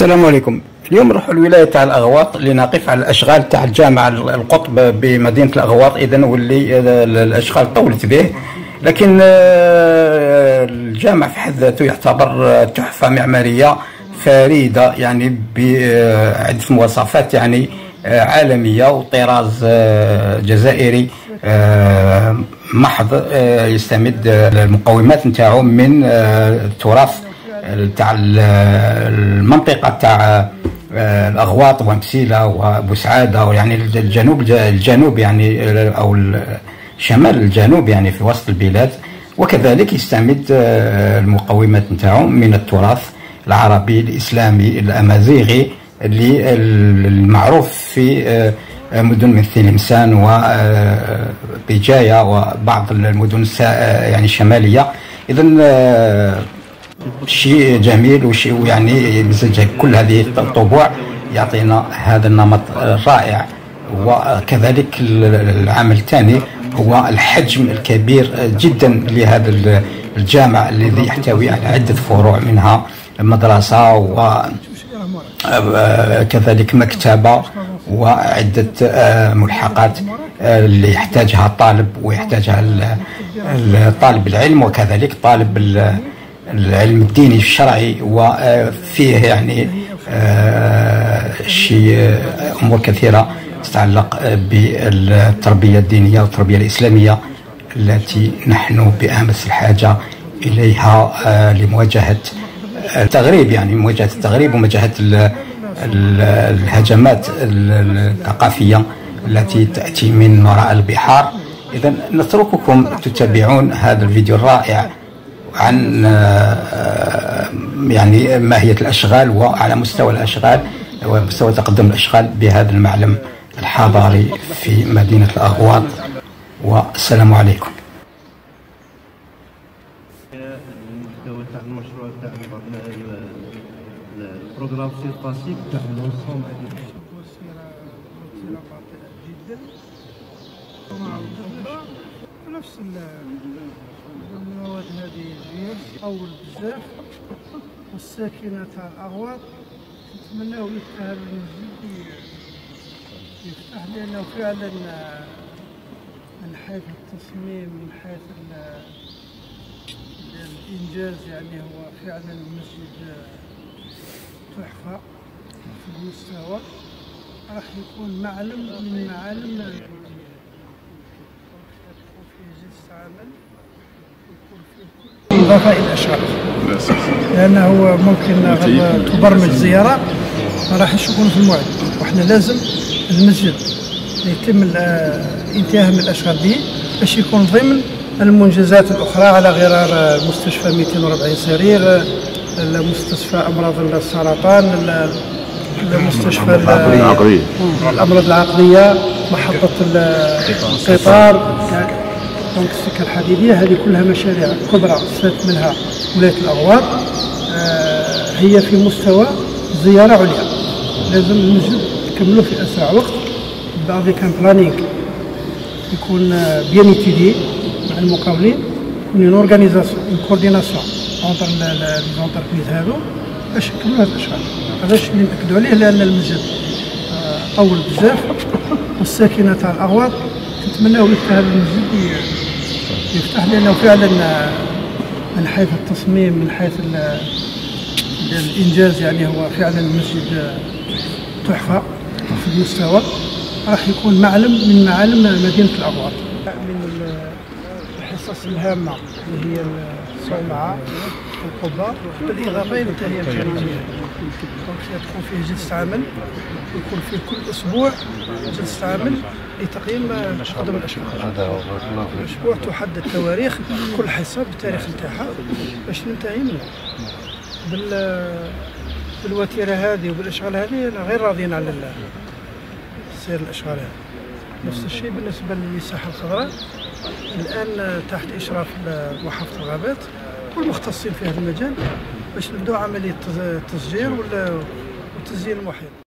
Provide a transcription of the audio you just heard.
السلام عليكم. اليوم نروح لولاية تاع الأغواط لنقف على الأشغال تاع الجامع القطب بمدينة الأغواط. إذن واللي الأشغال طولت به، لكن الجامع في حد ذاته يعتبر تحفة معمارية فريدة، يعني بعدة مواصفات يعني عالمية وطراز جزائري محض، يستمد المقومات نتاعو من التراث تاع المنطقه تاع الاغواط ومسيله وبوسعاده، يعني الجنوب يعني او شمال الجنوب يعني في وسط البلاد. وكذلك يستمد المقومات نتاعو من التراث العربي الاسلامي الامازيغي اللي المعروف في مدن مثل تلمسان وبجايه وبعض المدن يعني الشماليه. اذن شيء جميل وشيء يعني يمزج كل هذه الطبوع يعطينا هذا النمط الرائع. وكذلك العامل الثاني هو الحجم الكبير جدا لهذا الجامع الذي يحتوي على عدة فروع، منها مدرسة وكذلك مكتبة وعدة ملحقات اللي يحتاجها الطالب ويحتاجها طالب العلم وكذلك طالب العلم الديني الشرعي. وفيه يعني شيء أمور كثيرة تتعلق بالتربية الدينية والتربية الإسلامية التي نحن بأمس الحاجة إليها لمواجهة التغريب، يعني مواجهة التغريب ومواجهة الهجمات الثقافية التي تأتي من وراء البحار. إذن نترككم تتابعون هذا الفيديو الرائع عن يعني ماهية الأشغال وعلى مستوى الأشغال ومستوى تقدم الأشغال بهذا المعلم الحضاري في مدينة الأغواط. والسلام عليكم. المحتوى تاع المشروع تاع البروغرام سيرباسيك تاع الانسوم جدا نفس المواد هذه جيد أول بزاف. والساكنة تاع الأغواط نتمناو يفتح هذا المسجد يفتح، لأنه فعلا من حيث التصميم من حيث الإنجاز يعني هو فعلا المسجد تحفة في المستوى. راح يكون معلم من معالم إضافة إلى الأشغال، لأنه ممكن تبرمج زيارة ما راحش يكونوا في الموعد، وإحنا لازم المسجد يتم الانتهاء من الأشغال به باش يكون ضمن المنجزات الأخرى، على غرار المستشفى 240 سرير، المستشفى أمراض السرطان، المستشفى الأمراض العقلية، محطة القطار، دونك السكة الحديدية. هذه كلها مشاريع كبرى استفادت منها ولاية الأغواط، هي في مستوى زيارة عليا. لازم المسجد نكملوه في أسرع وقت بافيك ان بلانينغ يكون بيان ايتيدي مع المقاولين، اون اورغانيزاسيون اون كورديناسيون اونتر لي زونتربريز هذو باش نكملوا هذا الاشغال. هذاش اللي نأكدوا عليه، لأن المسجد طول بزاف. والساكنة تاع الأغواط نتمناو يفتح هذا المسجد يفتح، لأنه فعلا من حيث التصميم من حيث الإنجاز يعني هو فعلا المسجد تحفة في المستوى. راح يكون معلم من معالم مدينة الأغواط. من الحصص الهامة اللي هي الصومعة والقبة، بالإضافة إلى التهيئة الخارجية. تكون فيه جلسة عمل، يكون فيه كل أسبوع جلسة عمل لتقييم تقدم الأشغال. الأسبوع تحدد تواريخ كل حصة بالتاريخ نتاعها باش ننتهي منها. بالوتيرة هذه وبالأشغال هذه غير راضيين على سير الأشغال هذه. نفس الشيء بالنسبة للمساحة الخضراء، الآن تحت إشراف محافظة الغابات والمختصين في هذا المجال باش نبدأ عملية التشجير وتزيين المحيط.